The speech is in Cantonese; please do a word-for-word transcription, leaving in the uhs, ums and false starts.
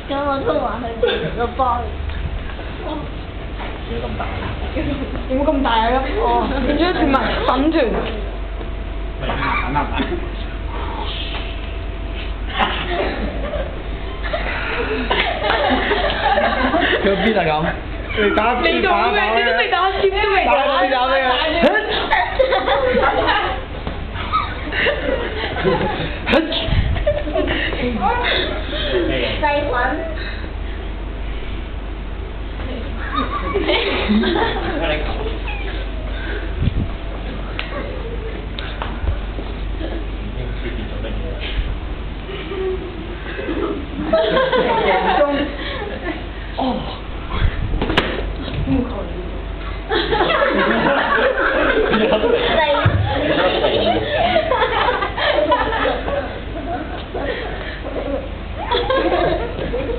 咁我都話佢哋個波。 有咁大？ 有冇咁大啊？哦，變咗一團蜜粉團。 咪啱啱啱。去邊啊咁？你打未到咩？你都未打尖都未打。 打先打咩啊？ 細菌。 哦。木口細。